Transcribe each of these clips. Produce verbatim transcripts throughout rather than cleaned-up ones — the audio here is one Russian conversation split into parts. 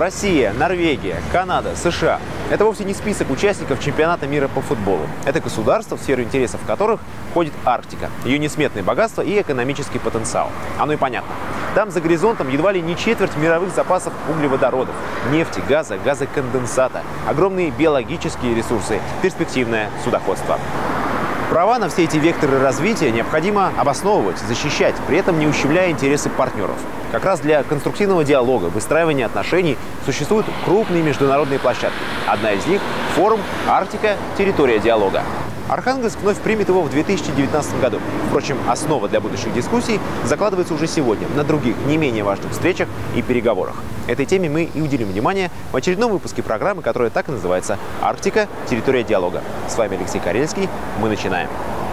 Россия, Норвегия, Канада, США – это вовсе не список участников чемпионата мира по футболу. Это государства, в сферу интересов которых входит Арктика, ее несметные богатства и экономический потенциал. Оно и понятно. Там за горизонтом едва ли не четверть мировых запасов углеводородов, нефти, газа, газоконденсата, огромные биологические ресурсы, перспективное судоходство. Права на все эти векторы развития необходимо обосновывать, защищать, при этом не ущемляя интересы партнеров. Как раз для конструктивного диалога, выстраивания отношений существуют крупные международные площадки. Одна из них – форум «Арктика. Территория диалога». Архангельск вновь примет его в две тысячи девятнадцатом году. Впрочем, основа для будущих дискуссий закладывается уже сегодня на других, не менее важных встречах и переговорах. Этой теме мы и уделим внимание в очередном выпуске программы, которая так и называется «Арктика. Территория диалога». С вами Алексей Карельский. Мы начинаем.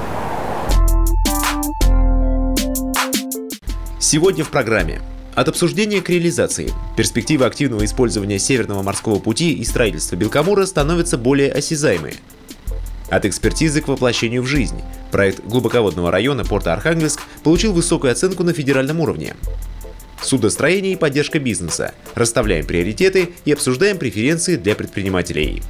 Сегодня в программе. От обсуждения к реализации. Перспективы активного использования Северного морского пути и строительства Белкамура становятся более осязаемые. От экспертизы к воплощению в жизнь. Проект глубоководного района порта Архангельск получил высокую оценку на федеральном уровне. Судостроение и поддержка бизнеса. Расставляем приоритеты и обсуждаем преференции для предпринимателей.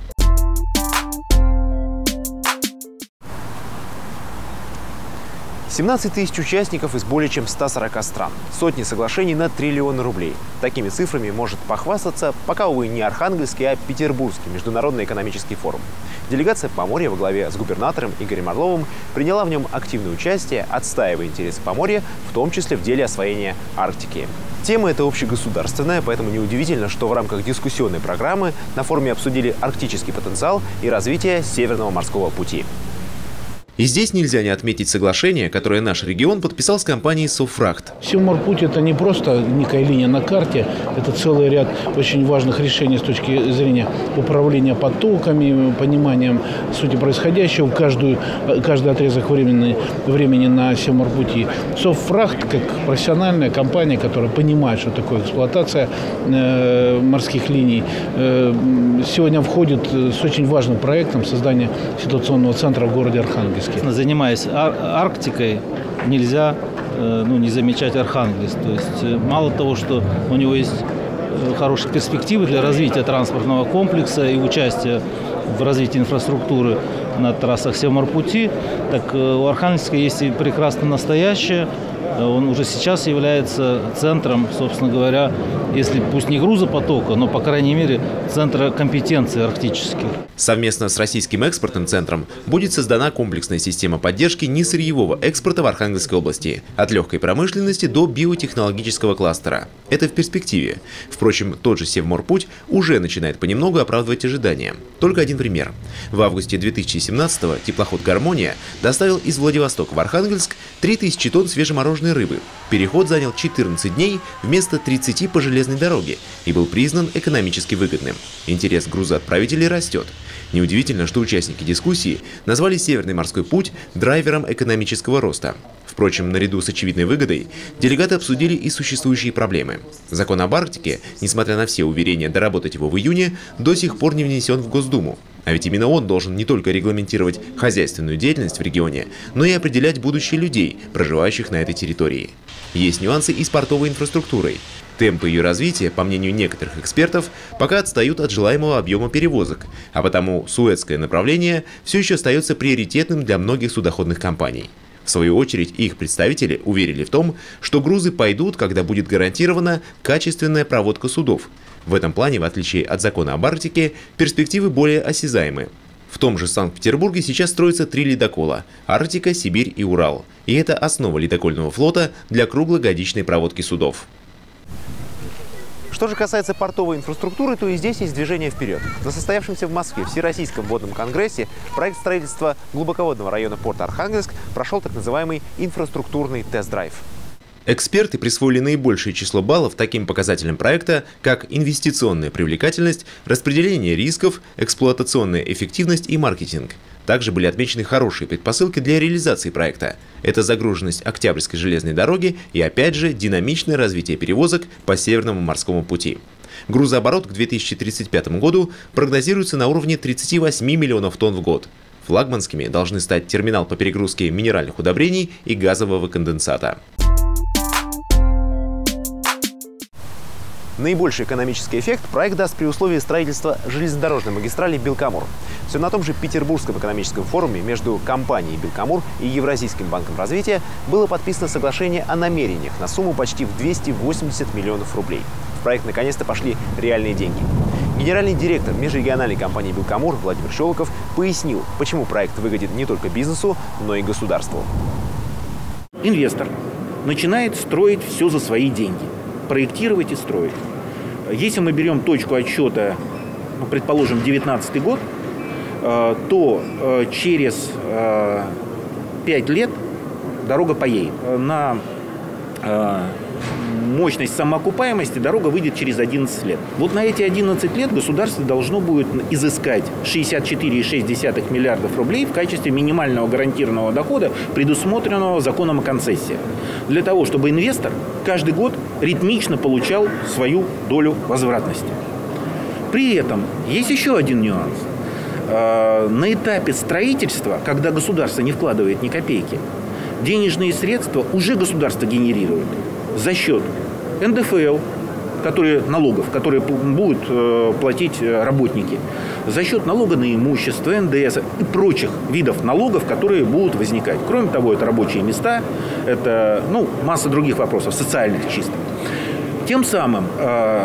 семнадцать тысяч участников из более чем ста сорока стран. Сотни соглашений на триллионы рублей. Такими цифрами может похвастаться пока, увы, не Архангельский, а Петербургский международный экономический форум. Делегация Поморья во главе с губернатором Игорем Орловым приняла в нем активное участие, отстаивая интересы Поморья, в том числе в деле освоения Арктики. Тема эта общегосударственная, поэтому неудивительно, что в рамках дискуссионной программы на форуме обсудили арктический потенциал и развитие Северного морского пути. И здесь нельзя не отметить соглашение, которое наш регион подписал с компанией «Совфрахт». Севморпуть – это не просто некая линия на карте, это целый ряд очень важных решений с точки зрения управления потоками, пониманием сути происходящего, каждую, каждый отрезок времени, времени на Севморпути. «Совфрахт» как профессиональная компания, которая понимает, что такое эксплуатация э, морских линий, э, сегодня входит с очень важным проектом создания ситуационного центра в городе Архангельске. Занимаясь ар- Арктикой, нельзя э, ну, не замечать Архангельск. То есть э, мало того, что у него есть э, хорошие перспективы для развития транспортного комплекса и участия в развитии инфраструктуры на трассах Севморпути, так э, у Архангельска есть и прекрасно настоящее. Он уже сейчас является центром, собственно говоря, если пусть не грузопотока, но, по крайней мере, центра компетенции арктических. Совместно с Российским экспортным центром будет создана комплексная система поддержки несырьевого экспорта в Архангельской области, от легкой промышленности до биотехнологического кластера. Это в перспективе. Впрочем, тот же Севморпуть уже начинает понемногу оправдывать ожидания. Только один пример. В августе две тысячи семнадцатого теплоход «Гармония» доставил из Владивостока в Архангельск три тысячи тонн свежемороженой рыбы. Переход занял четырнадцать дней вместо тридцати по железной дороге и был признан экономически выгодным. Интерес грузоотправителей растет. Неудивительно, что участники дискуссии назвали Северный морской путь драйвером экономического роста. Впрочем, наряду с очевидной выгодой, делегаты обсудили и существующие проблемы. Закон об Арктике, несмотря на все уверения доработать его в июне, до сих пор не внесен в Госдуму. А ведь именно он должен не только регламентировать хозяйственную деятельность в регионе, но и определять будущее людей, проживающих на этой территории. Есть нюансы и с портовой инфраструктурой. Темпы ее развития, по мнению некоторых экспертов, пока отстают от желаемого объема перевозок, а потому Суэцкое направление все еще остается приоритетным для многих судоходных компаний. В свою очередь, их представители уверили в том, что грузы пойдут, когда будет гарантирована качественная проводка судов. В этом плане, в отличие от закона об Арктике, перспективы более осязаемы. В том же Санкт-Петербурге сейчас строятся три ледокола – Арктика, Сибирь и Урал. И это основа ледокольного флота для круглогодичной проводки судов. Что же касается портовой инфраструктуры, то и здесь есть движение вперед. На состоявшемся в Москве Всероссийском водном конгрессе проект строительства глубоководного района порта Архангельск прошел так называемый инфраструктурный тест-драйв. Эксперты присвоили наибольшее число баллов таким показателям проекта, как инвестиционная привлекательность, распределение рисков, эксплуатационная эффективность и маркетинг. Также были отмечены хорошие предпосылки для реализации проекта. Это загруженность Октябрьской железной дороги и, опять же, динамичное развитие перевозок по Северному морскому пути. Грузооборот к две тысячи тридцать пятому году прогнозируется на уровне тридцати восьми миллионов тонн в год. Флагманскими должны стать терминал по перегрузке минеральных удобрений и газового конденсата. Наибольший экономический эффект проект даст при условии строительства железнодорожной магистрали «Белкамур». Все на том же Петербургском экономическом форуме между компанией «Белкамур» и Евразийским банком развития было подписано соглашение о намерениях на сумму почти в двести восемьдесят миллионов рублей. В проект наконец-то пошли реальные деньги. Генеральный директор межрегиональной компании «Белкамур» Владимир Щелоков пояснил, почему проект выгоден не только бизнесу, но и государству. Инвестор начинает строить все за свои деньги, проектировать и строить. Если мы берем точку отсчета, ну, предположим, девятнадцатый год, то через пять лет дорога поедет. На мощность самоокупаемости дорога выйдет через одиннадцать лет. Вот на эти одиннадцать лет государство должно будет изыскать шестьдесят четыре и шесть десятых миллиардов рублей в качестве минимального гарантированного дохода, предусмотренного законом о концессии. Для того, чтобы инвестор каждый год ритмично получал свою долю возвратности. При этом есть еще один нюанс. На этапе строительства, когда государство не вкладывает ни копейки, денежные средства уже государство генерирует за счет эн дэ эф эл, которые, налогов, которые будут э, платить работники, за счет налога на имущество, эн дэ эс и прочих видов налогов, которые будут возникать. Кроме того, это рабочие места, это ну, масса других вопросов, социальных чисто. Тем самым, э,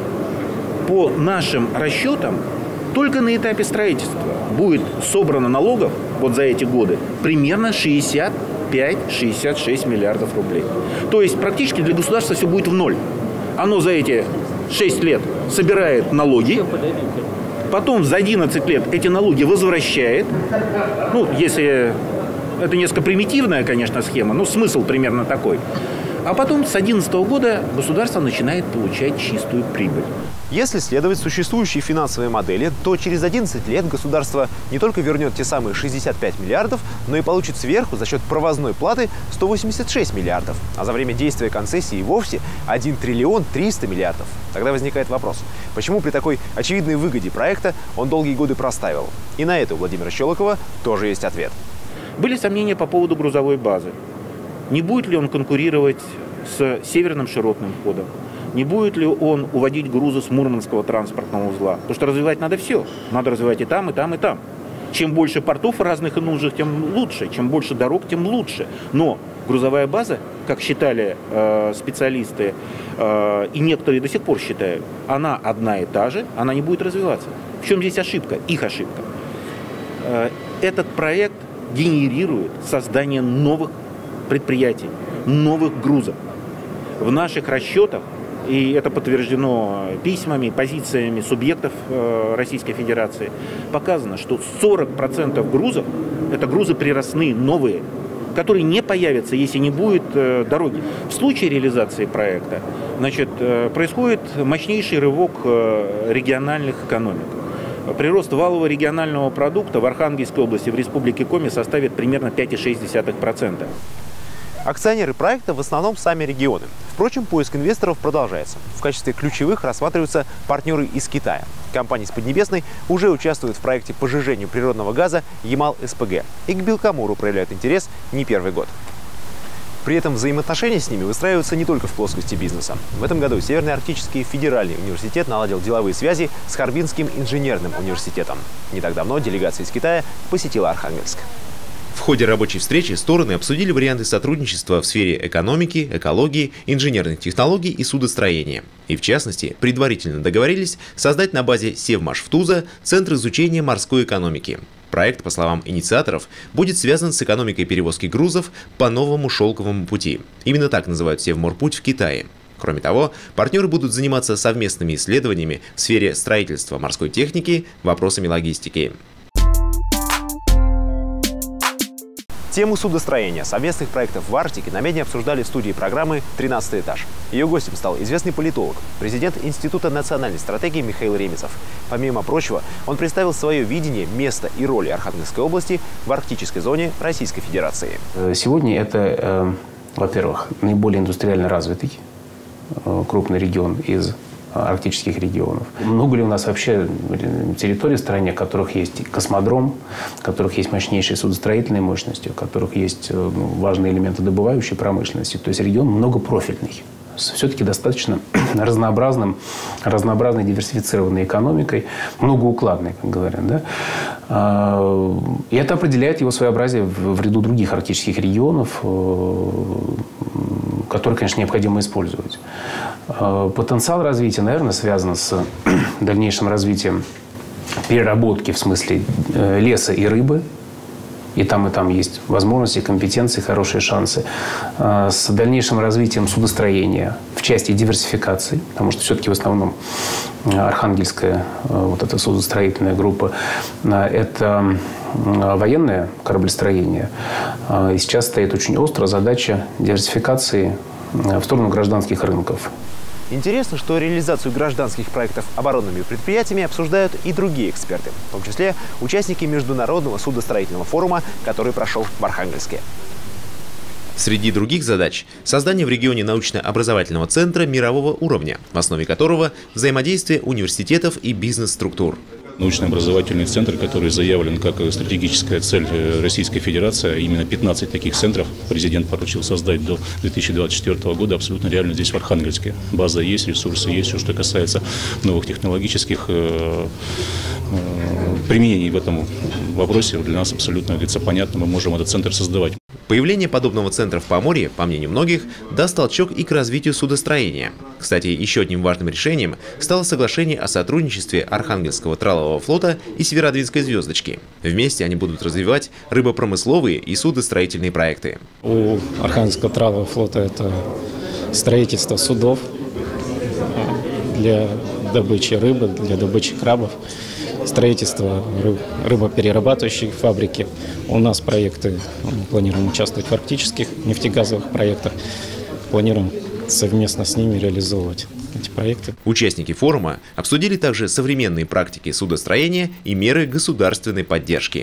по нашим расчетам, только на этапе строительства будет собрано налогов вот за эти годы примерно шестьдесят пять — шестьдесят шесть миллиардов рублей. То есть практически для государства все будет в ноль. Оно за эти шесть лет собирает налоги, потом за одиннадцать лет эти налоги возвращает. Ну, если это несколько примитивная, конечно, схема, но смысл примерно такой. А потом с две тысячи одиннадцатого года государство начинает получать чистую прибыль. Если следовать существующей финансовой модели, то через одиннадцать лет государство не только вернет те самые шестьдесят пять миллиардов, но и получит сверху за счет провозной платы сто восемьдесят шесть миллиардов. А за время действия концессии и вовсе один триллион триста миллиардов. Тогда возникает вопрос, почему при такой очевидной выгоде проекта он долгие годы проставил? И на это у Владимира Щелокова тоже есть ответ. Были сомнения по поводу грузовой базы. Не будет ли он конкурировать с северным широтным ходом? Не будет ли он уводить грузы с Мурманского транспортного узла? Потому что развивать надо все. Надо развивать и там, и там, и там. Чем больше портов разных и нужных, тем лучше. Чем больше дорог, тем лучше. Но грузовая база, как считали э, специалисты, э, и некоторые до сих пор считают, она одна и та же, она не будет развиваться. В чем здесь ошибка? Их ошибка. Э, этот проект генерирует создание новых предприятий, новых грузов. В наших расчетах, и это подтверждено письмами, позициями субъектов э, Российской Федерации, показано, что сорок процентов грузов – это грузы приростные, новые, которые не появятся, если не будет э, дороги. В случае реализации проекта, значит, э, происходит мощнейший рывок э, региональных экономик. Прирост валового регионального продукта в Архангельской области, в Республике Коми составит примерно пять и шесть десятых процента. Акционеры проекта в основном сами регионы. Впрочем, поиск инвесторов продолжается. В качестве ключевых рассматриваются партнеры из Китая. Компания из Поднебесной уже участвует в проекте по сжижению природного газа Ямал эс пэ гэ. И к Белкамуру проявляют интерес не первый год. При этом взаимоотношения с ними выстраиваются не только в плоскости бизнеса. В этом году Северный Арктический федеральный университет наладил деловые связи с Харбинским инженерным университетом. Не так давно делегация из Китая посетила Архангельск. В ходе рабочей встречи стороны обсудили варианты сотрудничества в сфере экономики, экологии, инженерных технологий и судостроения. И в частности, предварительно договорились создать на базе Севмашфтуза Центр изучения морской экономики. Проект, по словам инициаторов, будет связан с экономикой перевозки грузов по новому шелковому пути. Именно так называют Севморпуть в Китае. Кроме того, партнеры будут заниматься совместными исследованиями в сфере строительства морской техники, вопросами логистики. Тему судостроения совместных проектов в Арктике намедни обсуждали в студии программы «тринадцатый этаж». Ее гостем стал известный политолог, президент Института национальной стратегии Михаил Ремезов. Помимо прочего, он представил свое видение места и роли Архангельской области в арктической зоне Российской Федерации. Сегодня это, э, во-первых, наиболее индустриально развитый э, крупный регион из арктических регионов. Много ли у нас вообще территорий в стране, в которых есть космодром, в которых есть мощнейшие судостроительные мощности, в которых есть важные элементы добывающей промышленности. То есть регион многопрофильный. с все-таки достаточно разнообразным, разнообразной диверсифицированной экономикой, многоукладной, как говорят. Да? И это определяет его своеобразие в ряду других арктических регионов, которые, конечно, необходимо использовать. Потенциал развития, наверное, связан с дальнейшим развитием переработки в смысле леса и рыбы. И там, и там есть возможности, компетенции, хорошие шансы. С дальнейшим развитием судостроения в части диверсификации, потому что все-таки в основном Архангельская вот эта судостроительная группа – это военное кораблестроение. И сейчас стоит очень остро задача диверсификации в сторону гражданских рынков. Интересно, что реализацию гражданских проектов оборонными предприятиями обсуждают и другие эксперты, в том числе участники Международного судостроительного форума, который прошел в Архангельске. Среди других задач – создание в регионе научно-образовательного центра мирового уровня, в основе которого взаимодействие университетов и бизнес-структур. Научно-образовательный центр, который заявлен как стратегическая цель Российской Федерации, именно пятнадцать таких центров президент поручил создать до две тысячи двадцать четвёртого года, абсолютно реально здесь в Архангельске. База есть, ресурсы есть, все, что касается новых технологических э, э, применений в этом вопросе, для нас абсолютно, говорится, понятно, мы можем этот центр создавать. Появление подобного центра в Поморье, по мнению многих, даст толчок и к развитию судостроения. Кстати, еще одним важным решением стало соглашение о сотрудничестве Архангельского тралового флота и Северодвинской звездочки. Вместе они будут развивать рыбопромысловые и судостроительные проекты. У Архангельского тралового флота это строительство судов для добычи рыбы, для добычи крабов. Строительство рыбоперерабатывающей фабрики. У нас проекты, мы планируем участвовать в арктических нефтегазовых проектах. Планируем совместно с ними реализовывать эти проекты. Участники форума обсудили также современные практики судостроения и меры государственной поддержки.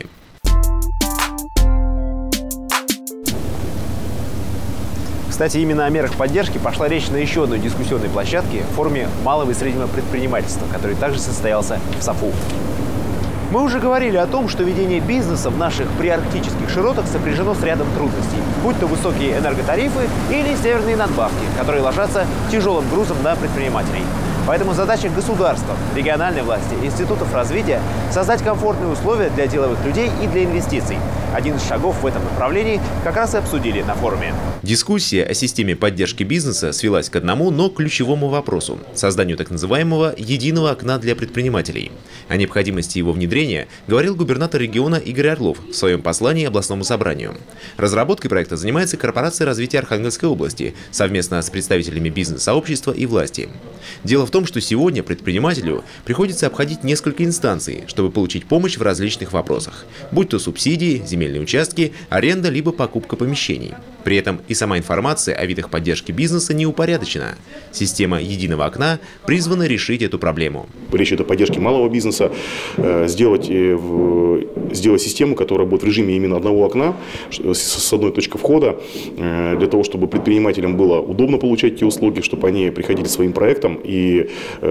Кстати, именно о мерах поддержки пошла речь на еще одной дискуссионной площадке – форуме малого и среднего предпринимательства, который также состоялся в САФУ. Мы уже говорили о том, что ведение бизнеса в наших приарктических широтах сопряжено с рядом трудностей, будь то высокие энерготарифы или северные надбавки, которые ложатся тяжелым грузом на предпринимателей. Поэтому задача государства, региональной власти, институтов развития – создать комфортные условия для деловых людей и для инвестиций. Один из шагов в этом направлении как раз и обсудили на форуме. Дискуссия о системе поддержки бизнеса свелась к одному, но ключевому вопросу – созданию так называемого «единого окна для предпринимателей». О необходимости его внедрения говорил губернатор региона Игорь Орлов в своем послании областному собранию. Разработкой проекта занимается Корпорация развития Архангельской области совместно с представителями бизнес-сообщества и власти. Дело в том, что сегодня предпринимателю приходится обходить несколько инстанций, чтобы получить помощь в различных вопросах, будь то субсидии, земельные участки, аренда либо покупка помещений. При этом и сама информация о видах поддержки бизнеса не упорядочена. Система единого окна призвана решить эту проблему. Речь идет о поддержке малого бизнеса, сделать, сделать систему, которая будет в режиме именно одного окна, с одной точки входа, для того, чтобы предпринимателям было удобно получать эти услуги, чтобы они приходили своим проектом и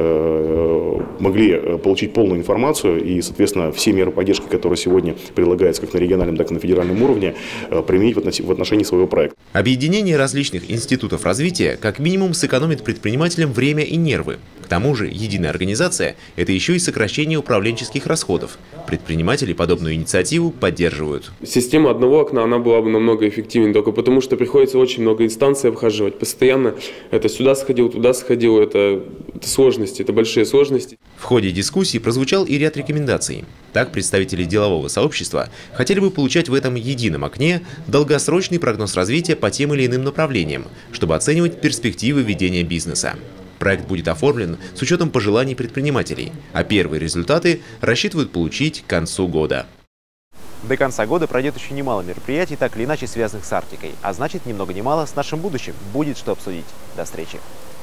могли получить полную информацию и, соответственно, все меры поддержки, которые сегодня предлагаются как на региональном, так и на федеральном уровне, применить в отношении своего проекта. Объединение различных институтов развития как минимум сэкономит предпринимателям время и нервы. К тому же единая организация – это еще и сокращение управленческих расходов. Предприниматели подобную инициативу поддерживают. Система одного окна, она была бы намного эффективнее, только потому что приходится очень много инстанций обхаживать. Постоянно это сюда сходил, туда сходил, это, это сложности, это большие сложности. В ходе дискуссии прозвучал и ряд рекомендаций. Так, представители делового сообщества хотели бы получать в этом едином окне долгосрочный прогноз развития по тем или иным направлениям, чтобы оценивать перспективы ведения бизнеса. Проект будет оформлен с учетом пожеланий предпринимателей, а первые результаты рассчитывают получить к концу года. До конца года пройдет еще немало мероприятий, так или иначе связанных с Арктикой, а значит, ни много ни мало с нашим будущим будет что обсудить. До встречи!